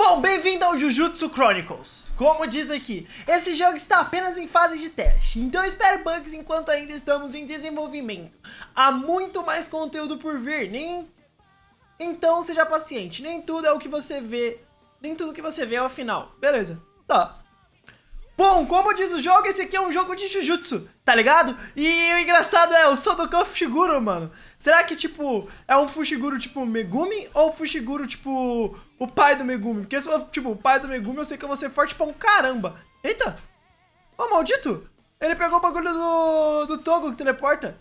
Bom, bem-vindo ao Jujutsu Chronicles. Como diz aqui, esse jogo está apenas em fase de teste, então espere bugs enquanto ainda estamos em desenvolvimento. Há muito mais conteúdo por vir, então seja paciente, nem tudo é o que você vê, nem tudo que você vê é o final, beleza? Tá. Bom, como diz o jogo, esse aqui é um jogo de Jujutsu, tá ligado? E o engraçado é, eu sou do Kan Fushiguro, mano. Será que, tipo, é um Fushiguro, tipo, Megumi? Ou Fushiguro, tipo, o pai do Megumi? Porque se for, tipo, o pai do Megumi, eu sei que eu vou ser forte pra um caramba. Eita! Ô, maldito! Ele pegou o bagulho do Togo que teleporta.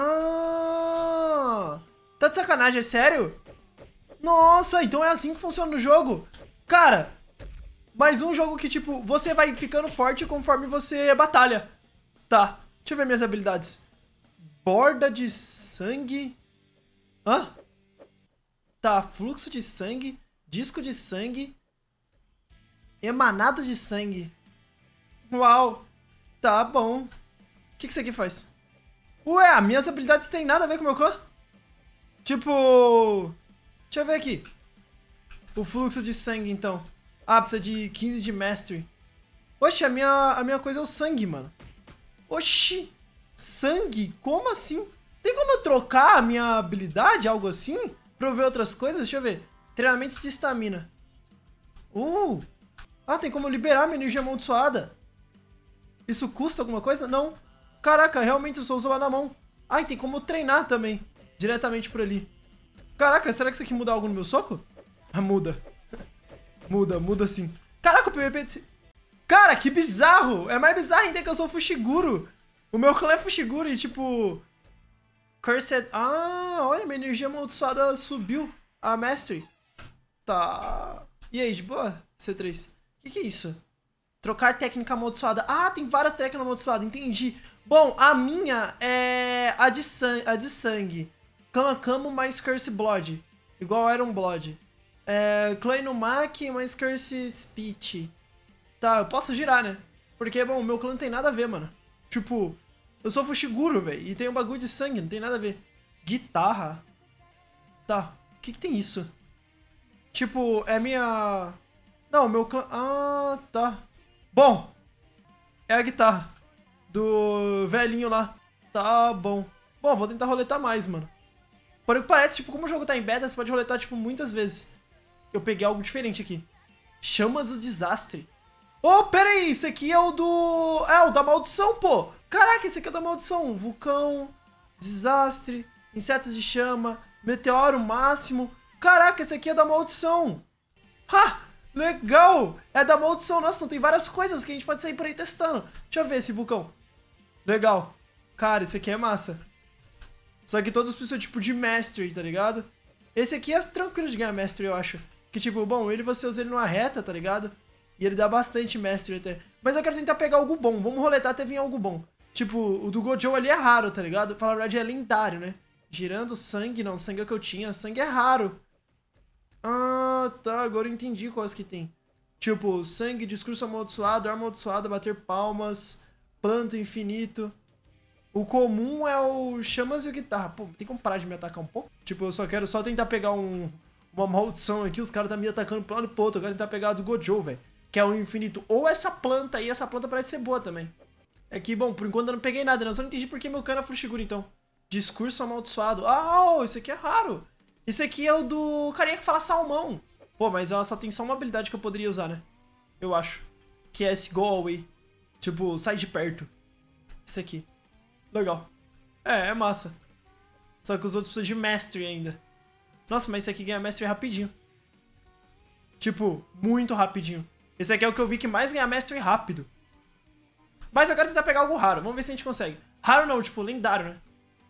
Ah! Tá de sacanagem, é sério? Nossa, então é assim que funciona no jogo? Cara... mais um jogo que, tipo, você vai ficando forte conforme você batalha. Tá, deixa eu ver minhas habilidades. Borda de sangue. Hã? Tá, fluxo de sangue. Disco de sangue. Emanado de sangue. Uau. Tá bom. O que isso aqui faz? Ué, minhas habilidades têm nada a ver com o meu clã? Tipo... deixa eu ver aqui. O fluxo de sangue, então. Ah, precisa de 15 de Mastery. Oxe, a minha coisa é o sangue, mano. Oxi, sangue? Como assim? Tem como eu trocar a minha habilidade, algo assim? Pra eu ver outras coisas? Deixa eu ver. Treinamento de estamina. Ah, tem como liberar minha energia amaldiçoada. Isso custa alguma coisa? Não. Caraca, realmente eu só uso lá na mão. Ah, e tem como treinar também. Diretamente por ali. Caraca, será que isso aqui muda algo no meu soco? Ah, muda. Muda sim. Caraca, o PVP... cara, que bizarro! É mais bizarro ainda que eu sou Fushiguro. O meu clã é Fushiguro e tipo... Cursed... ah, olha, minha energia amaldiçoada subiu. A Mastery. Tá... e aí, de boa? C3. Que é isso? Trocar técnica amaldiçoada. Ah, tem várias técnicas amaldiçoadas, entendi. Bom, a minha é a de sangue. Clanacamo mais Curse Blood. Igual Iron Blood. Clay no Mac, mais Curse Speech. Tá, eu posso girar, né? Porque, bom, o meu clã não tem nada a ver, mano. Tipo, eu sou Fushiguro, velho. E tem um bagulho de sangue, não tem nada a ver. Guitarra. Tá, o que tem isso? Tipo, é minha... não, meu clã... ah, tá. Bom, é a guitarra do velhinho lá. Tá bom. Bom, vou tentar roletar mais, mano. Por o que parece, tipo, como o jogo tá em beta, você pode roletar, tipo, muitas vezes. Eu peguei algo diferente aqui. Chamas do desastre. Oh, pera aí, isso aqui é o do... é, o da maldição, pô. Caraca, esse aqui é o da maldição. Vulcão, desastre, insetos de chama, meteoro máximo. Caraca, esse aqui é da maldição. Ha! Legal! É da maldição. Nossa, então tem várias coisas que a gente pode sair por aí testando. Deixa eu ver esse vulcão. Legal. Cara, esse aqui é massa. Só que todos precisam, tipo, de Mastery, tá ligado? Esse aqui é tranquilo de ganhar Mastery, eu acho. Que, tipo, bom, você usa ele numa reta, tá ligado? E ele dá bastante Mastery até. Mas eu quero tentar pegar algo bom. Vamos roletar até vir algo bom. Tipo, o do Gojo ali é raro, tá ligado? Pra falar a verdade, é lendário, né? Girando sangue, não. Sangue é o que eu tinha. Sangue é raro. Ah, tá. Agora eu entendi quais que tem. Tipo, sangue, discurso amaldiçoado, arma amaldiçoada, bater palmas, planta infinito. O comum é o chamas e o guitarra. Pô, tem como parar de me atacar um pouco? Tipo, eu só quero tentar pegar uma maldição aqui. Os caras tá me atacando pro lado e pro outro. Eu quero tentar pegar a do Gojo, velho. Que é o infinito. Ou essa planta aí. Essa planta parece ser boa também. É que, bom, por enquanto eu não peguei nada, né? Eu só não entendi porque meu cara é Fushiguro, então. Discurso amaldiçoado. Ah, esse aqui é raro. Esse aqui é o do carinha que fala salmão. Pô, mas ela só tem só uma habilidade que eu poderia usar, né? Eu acho. Que é esse Go Away. Tipo, sai de perto. Esse aqui. Legal. É massa. Só que os outros precisam de Mastery ainda. Nossa, mas esse aqui ganha Mastery rapidinho. Tipo, muito rapidinho. Esse aqui é o que eu vi que mais ganha Mastery rápido. Mas eu quero tentar pegar algo raro. Vamos ver se a gente consegue. Raro não, tipo, lendário, né?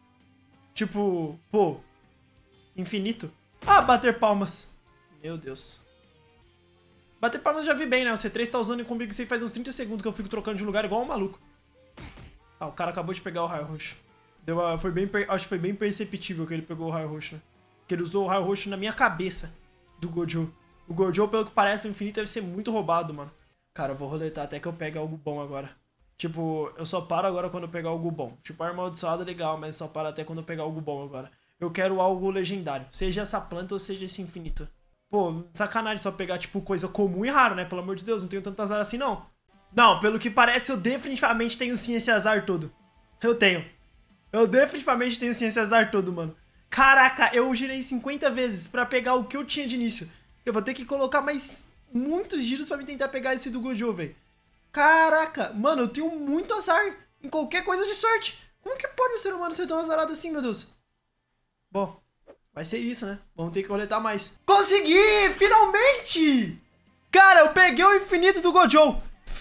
Tipo, pô. Infinito. Ah, bater palmas. Meu Deus. Bater palmas eu já vi bem, né? O C3 tá usando comigo isso aí faz uns 30 segundos que eu fico trocando de lugar igual um maluco. Ah, o cara acabou de pegar o raio roxo. Acho que foi bem perceptível que ele pegou o raio roxo, né? Que ele usou o raio roxo na minha cabeça do Gojo. O Gojo, pelo que parece, o infinito deve ser muito roubado, mano. Cara, eu vou roletar até que eu pegue algo bom agora. Tipo, eu só paro agora quando eu pegar algo bom. Tipo, a arma amaldiçoada é legal, mas só paro até quando eu pegar algo bom agora. Eu quero algo legendário. Seja essa planta ou seja esse infinito. Pô, sacanagem só pegar, tipo, coisa comum e raro, né? Pelo amor de Deus, não tenho tanto azar assim, não. Não, pelo que parece, eu definitivamente tenho sim esse azar todo. Eu tenho. Eu definitivamente tenho sim esse azar todo, mano. Caraca, eu girei 50 vezes pra pegar o que eu tinha de início. Eu vou ter que colocar mais muitos giros pra me tentar pegar esse do Gojo, velho. Caraca, mano, eu tenho muito azar em qualquer coisa de sorte. Como que pode um ser humano ser tão azarado assim, meu Deus? Bom, vai ser isso, né? Vamos ter que coletar mais. Consegui! Finalmente! Cara, eu peguei o infinito do Gojo.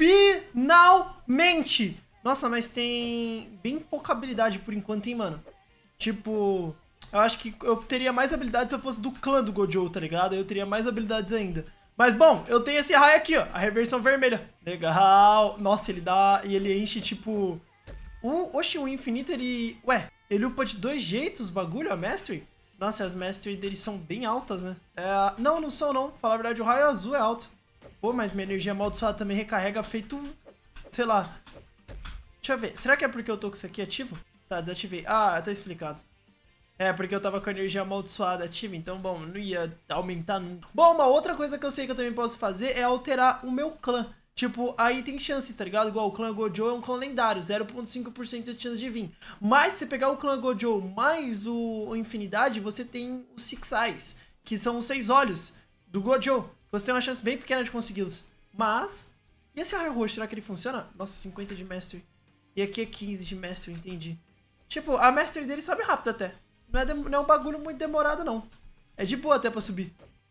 Finalmente! Nossa, mas tem bem pouca habilidade por enquanto, hein, mano? Tipo, eu acho que eu teria mais habilidades se eu fosse do clã do Gojo, tá ligado? Eu teria mais habilidades ainda. Mas, bom, eu tenho esse raio aqui, ó. A reversão vermelha. Legal. Nossa, ele dá... E ele enche, tipo... Oxi, o infinito, ele... Ué, ele upa de 2 jeitos o bagulho, a Mastery? Nossa, as Mastery deles são bem altas, né? Não, não são, não. Falar a verdade, o raio azul é alto. Pô, mas minha energia amaldiçoada também recarrega feito... Sei lá. Deixa eu ver. Será que é porque eu tô com isso aqui ativo? Tá, desativei. Ah, tá explicado. É, porque eu tava com a energia amaldiçoada ativa, então, bom, não ia aumentar nunca. Bom, uma outra coisa que eu sei que eu também posso fazer é alterar o meu clã. Tipo, aí tem chances, tá ligado? Igual o clã Gojo é um clã lendário, 0,5% de chance de vir. Mas se você pegar o clã Gojo mais o Infinidade, você tem os Six Eyes, que são os 6 olhos do Gojo. Você tem uma chance bem pequena de consegui-los. Mas, e esse raio roxo, será que ele funciona? Nossa, 50 de Mastery. E aqui é 15 de Mastery, entendi. Tipo, a Mastery dele sobe rápido até. Não é um bagulho muito demorado, não. É de boa até pra subir.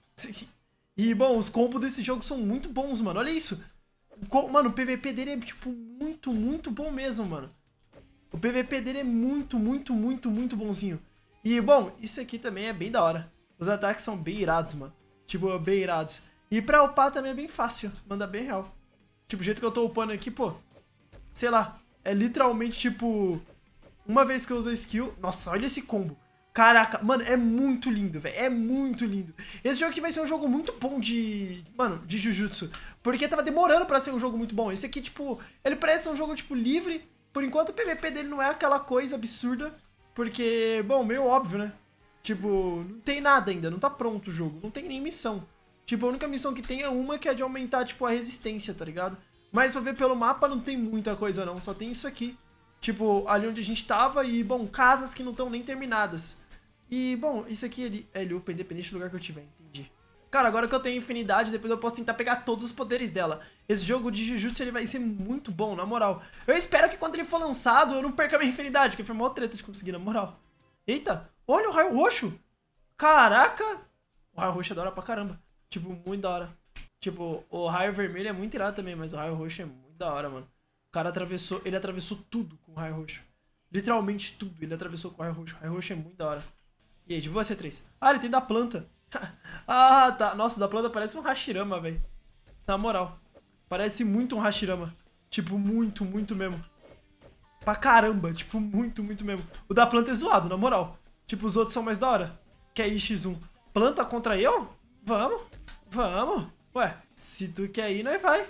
E, bom, os combos desse jogo são muito bons, mano. Olha isso. Mano, o PVP dele é, tipo, muito, muito bom mesmo, mano. O PVP dele é muito, muito, muito, muito bonzinho. E, bom, isso aqui também é bem da hora. Os ataques são bem irados, mano. Tipo, bem irados. E pra upar também é bem fácil. Manda bem real. Tipo, o jeito que eu tô upando aqui, pô. Sei lá. É literalmente, tipo... Uma vez que eu uso a skill... Nossa, olha esse combo. Caraca, mano, é muito lindo, velho. É muito lindo. Esse jogo aqui vai ser um jogo muito bom de... Mano, de Jujutsu. Porque tava demorando pra ser um jogo muito bom. Esse aqui, tipo... Ele parece ser um jogo, tipo, livre. Por enquanto o PVP dele não é aquela coisa absurda. Porque, bom, meio óbvio, né? Tipo, não tem nada ainda. Não tá pronto o jogo. Não tem nem missão. Tipo, a única missão que tem é uma que é de aumentar, tipo, a resistência, tá ligado? Mas se eu ver pelo mapa, não tem muita coisa, não. Só tem isso aqui. Tipo, ali onde a gente tava e, bom, casas que não estão nem terminadas. E, bom, isso aqui ele upa independente do lugar que eu tiver, entendi. Cara, agora que eu tenho infinidade, depois eu posso tentar pegar todos os poderes dela. Esse jogo de Jujutsu, ele vai ser muito bom, na moral. Eu espero que quando ele for lançado, eu não perca a minha infinidade, porque foi uma treta de conseguir, na moral. Eita, olha o raio roxo. Caraca. O raio roxo é da hora pra caramba. Tipo, muito da hora. Tipo, o raio vermelho é muito irado também, mas o raio roxo é muito da hora, mano. O cara atravessou, ele atravessou tudo com o raio roxo. Literalmente tudo, ele atravessou com o raio roxo. O raio roxo é muito da hora. E aí, de boa, C3? Ah, ele tem da planta. Ah, tá. Nossa, da planta parece um Hashirama, velho. Na moral. Parece muito um Hashirama. Tipo, muito, muito mesmo. Pra caramba. Tipo, muito, muito mesmo. O da planta é zoado, na moral. Tipo, os outros são mais da hora. Que é X1. Planta contra eu? Vamos. Vamos. Ué, se tu quer ir, nós vai.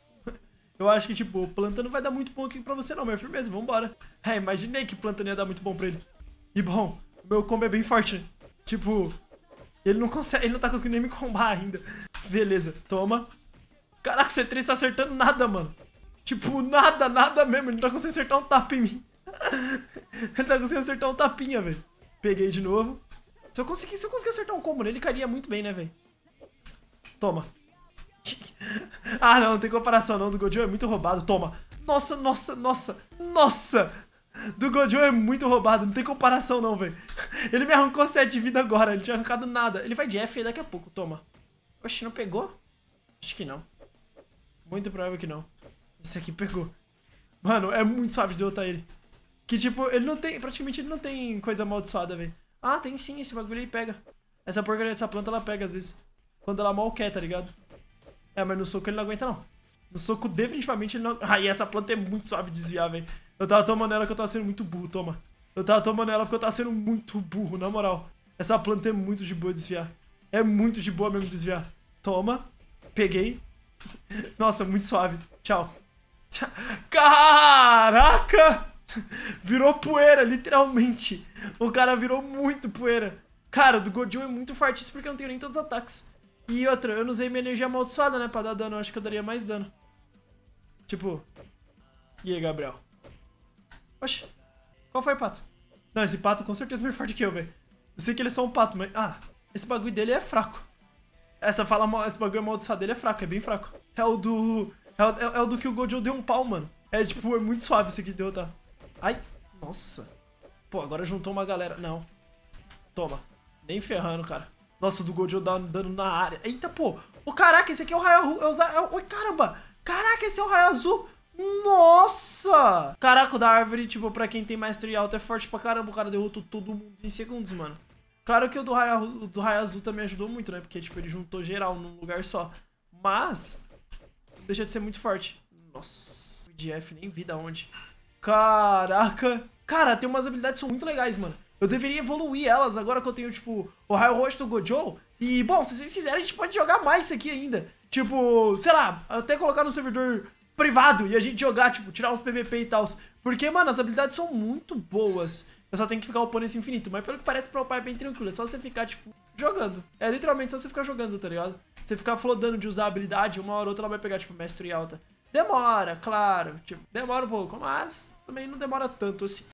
Eu acho que, tipo, planta não vai dar muito bom aqui pra você não, mas firmeza, vambora. É, imaginei que planta não ia dar muito bom pra ele. E, bom... Meu combo é bem forte, né? Tipo, ele não consegue, ele não tá conseguindo nem me combar ainda. Beleza, toma. Caraca, o C3 tá acertando nada, mano. Tipo, nada, nada mesmo. Ele não tá conseguindo acertar um tapa em mim. Ele tá conseguindo acertar um tapinha, velho. Peguei de novo. Se eu conseguir acertar um combo nele, cairia muito bem, né, velho? Toma. Ah, não tem comparação não. Do Gojo é muito roubado. Toma. Nossa, nossa, nossa. Nossa. Do Gojo é muito roubado, não tem comparação não, velho. Ele me arrancou 7 de vida agora, ele tinha arrancado nada. Ele vai de F aí daqui a pouco, toma. Oxe, não pegou? Acho que não. Muito provável que não. Esse aqui pegou. Mano, é muito suave de derrotar ele. Que tipo, ele não tem, praticamente ele não tem coisa amaldiçoada, velho. Ah, tem sim, esse bagulho aí pega. Essa porcaria dessa planta ela pega às vezes. Quando ela mal quer, tá ligado? É, mas no soco ele não aguenta não. No soco definitivamente ele não... Ah, e essa planta é muito suave de desviar, velho. Eu tava tomando ela que eu tava sendo muito burro, toma. Eu tava tomando ela porque eu tava sendo muito burro, na moral. Essa planta é muito de boa de desviar. É muito de boa mesmo de desviar. Toma. Peguei. Nossa, muito suave. Tchau. Caraca! Virou poeira, literalmente. O cara virou muito poeira. Cara, o do Gojo é muito forte, isso porque eu não tenho nem todos os ataques. E outra, eu não usei minha energia amaldiçoada, né? Pra dar dano, eu acho que eu daria mais dano. Tipo... E aí, Gabriel? Oxi. Qual foi, Pato? Não, esse Pato com certeza é mais forte que eu, velho. Eu sei que ele é só um Pato, mas... Ah, esse bagulho dele é fraco. Esse bagulho amaldiçoado dele é fraco, é bem fraco. É o do... É o do que o Gojo deu um pau, mano. É, tipo, é muito suave esse aqui de derrotar. Ai, nossa. Pô, agora juntou uma galera. Não. Toma. Nem ferrando, cara. Nossa, o do Gojo dá dano na área. Eita, pô. Ô, caraca, esse aqui é o raio... Oi, caramba. Caraca, esse é o raio azul. Nossa! Caraca, o da árvore, tipo, pra quem tem maestria alta é forte pra caramba. O cara derrotou todo mundo em segundos, mano. Claro que o do raio azul também ajudou muito, né? Porque, tipo, ele juntou geral num lugar só. Mas... deixa de ser muito forte. Nossa. O DF nem vi da onde. Caraca. Cara, tem umas habilidades que são muito legais, mano. Eu deveria evoluir elas agora que eu tenho, tipo, o raio roxo do Gojo. E, bom, se vocês quiserem, a gente pode jogar mais isso aqui ainda. Tipo, sei lá, até colocar no servidor privado e a gente jogar, tipo, tirar uns PVP e tal. Porque, mano, as habilidades são muito boas. Eu só tenho que ficar upando esse infinito. Mas pelo que parece, pra upar é bem tranquilo. É só você ficar, tipo, jogando. É literalmente só você ficar jogando, tá ligado? Você ficar flodando de usar a habilidade, uma hora ou outra ela vai pegar, tipo, mestre alta. Demora, claro. Tipo, demora um pouco, mas também não demora tanto assim.